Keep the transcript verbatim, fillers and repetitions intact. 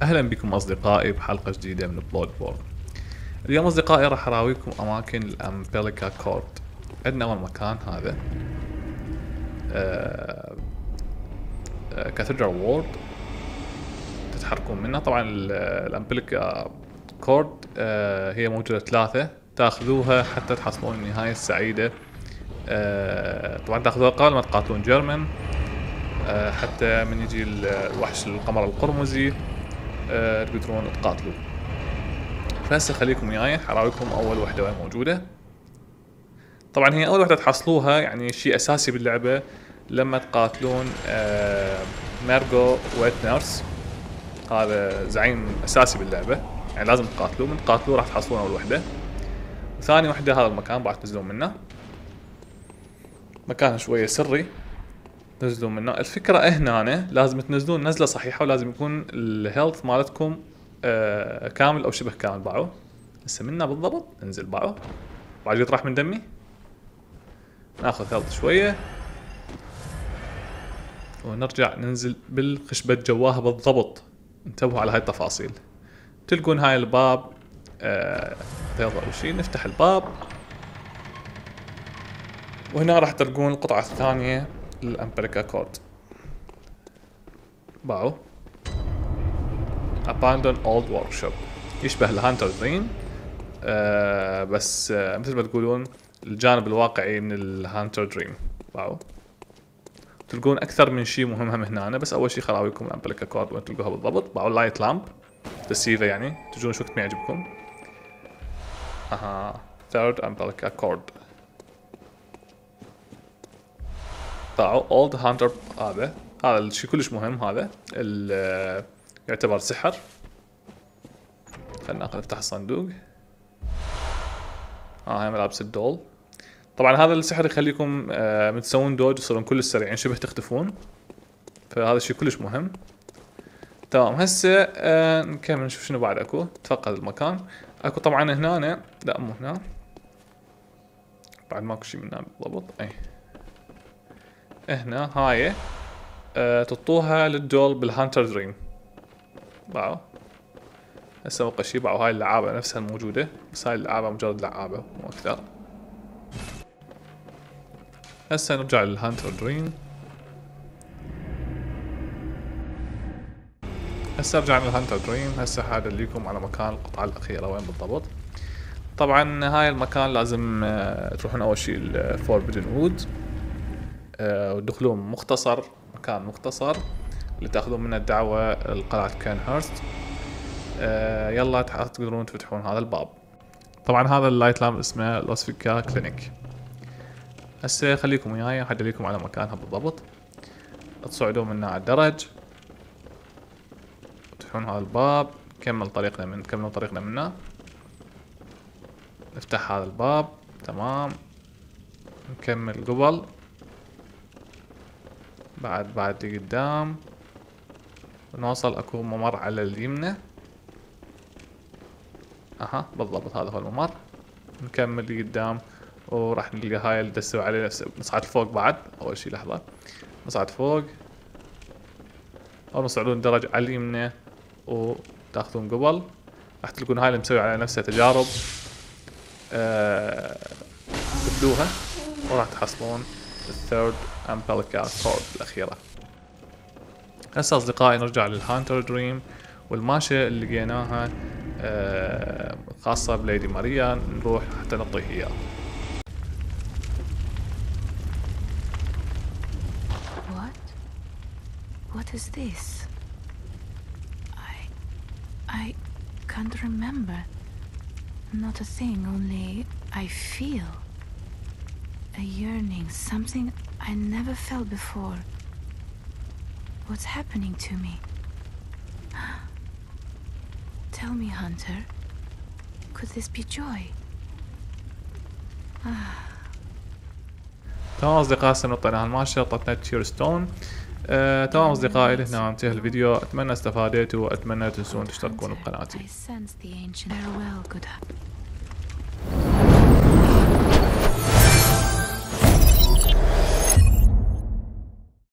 اهلا بكم اصدقائي بحلقة جديدة من بلودبورن. اليوم اصدقائي راح اراويكم اماكن الامبليكا كورد. عندنا اول مكان هذا كاثيدرال وورد تتحركون منه. طبعا الامبليكا كورد آه هي موجودة ثلاثة، تاخذوها حتى تحصلون النهاية السعيدة. آه طبعا تاخذوها قبل ما تقاتلون جيرمن، آه حتى من يجي الوحش القمر القرمزي آه تقدرون تقاتلوه. فهسه خليكم وياي حراويكم اول وحده وين موجوده. طبعا هي اول وحده تحصلوها يعني شيء اساسي باللعبه لما تقاتلون آه مارغو ويت نيرس. هذا زعيم اساسي باللعبه، يعني لازم تقاتلوه. من تقاتلوه راح تحصلون اول وحده. وثاني وحده هذا المكان راح تنزلون منه، مكان شويه سري تنزلون منه. الفكره هنا لازم تنزلون نزله صحيحه، ولازم يكون الهيلث مالتكم آه كامل او شبه كامل. باعوا هسه منا بالضبط انزل باعوا بعد يطرح من دمي. ناخذ هيلث شويه ونرجع ننزل بالخشبة جواها بالضبط. انتبهوا على هاي التفاصيل. تلقون هاي الباب آه بيض او شي، نفتح الباب وهنا راح تلقون القطعة الثانية للامبليكا كورد. باعوا Abandoned Old Workshop، يشبه الهانتر دريم آه بس آه مثل ما تقولون الجانب الواقعي من الهانتر دريم. باعوا تلقون اكثر من شيء مهم هم هنا، بس اول شيء خلاويكم الامبليكا كورد وين تلقوها بالضبط. باعوا اللايت لامب تسيفه، يعني تجون شو وقت ما يعجبكم. اها ثيرد امبليكا كورد. باعوا اولد هانتر، هذا هذا الشيء كلش مهم. هذا يعتبر سحر. خلينا نفتح الصندوق. ها هاي ملابس الدول. طبعا هذا السحر يخليكم آه من تسوون دوج تصيرون كلش سريعين، شبه تختفون. فهذا الشيء كلش مهم. تمام هسه آه نكمل نشوف شنو بعد اكو. تفقد المكان اكو طبعا هنا، لا مو هنا، بعد ماكو شي من هنا بالضبط. اي هنا هاي آه تطوها للدول بالهانتر دريم. باعوا هسه بقى شي. باعوا هاي اللعابة نفسها الموجودة، بس هاي اللعابة مجرد لعابة مو اكثر. هسه نرجع للهانتر دريم. هسه رجعنا للهانتر دريم. هسه هذا ليكم على مكان القطعة الأخيرة وين بالضبط. طبعا هاي المكان لازم آه تروحون أول شي الفوربيدن وود آه وتدخلون مختصر، مكان مختصر اللي تاخذون منه الدعوة لقلعة كين هيرست. آه يلا تقدرون تفتحون هذا الباب. طبعا هذا اللايت لامب اسمه لوسفيكا كلينيك. هسه خليكم وياي حد ليكم على مكانها بالضبط. تصعدون منه على الدرج، تفتحون هذا الباب. نكمل طريقنا من نكمل طريقنا منه. نفتح هذا الباب. تمام نكمل قبل بعد بعد لقدام ونوصل اكو ممر على اليمنى. اها بالضبط هذا هو الممر. نكمل لقدام وراح نلقى هاي اللي دسوا عليه. نصعد فوق بعد. اول شي لحظة نصعد فوق او نصعدون درج على اليمنى وتاخذون قبل. راح تلقون هاي اللي مسوي على نفسها تجارب آه تبدوها وراح تحصلون الثيرد امبليكا كورد الاخيرة. هسه اصدقائي نرجع للهانتر دريم والماشة اللي لقيناها آه خاصة بليدي ماريا، نروح حتى نعطيه اياه. What? What is this? I... I can't remember. Not a thing, only I feel a yearning, something I never felt before. What's happening to me? Tell me, Hunter, could this be joy? تمام اصدقائي هسه نطينا هالماشية عطتنا تير ستون. آه، تمام اصدقائي لهنا انتهى الفيديو. اتمنى استفادتوا واتمنى تنسون تشتركون بقناتي.